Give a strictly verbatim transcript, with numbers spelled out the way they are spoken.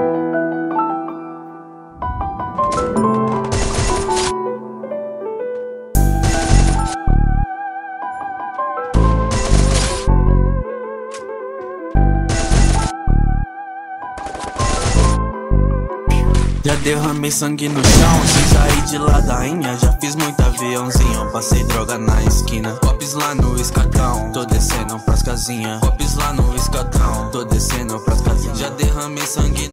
Já derramei sangue no chão, sem sair de ladainha. Já fiz muito aviãozinho, passei droga na esquina. Cops lá no escadão, tô descendo pras casinhas. Cops lá no escadão, tô descendo pras casinhas. Já derramei sangue